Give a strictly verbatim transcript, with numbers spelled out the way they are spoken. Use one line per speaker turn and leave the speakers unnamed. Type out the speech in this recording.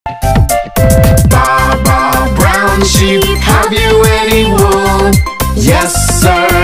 Baa baa, brown sheep, have you any wool? Yes sir,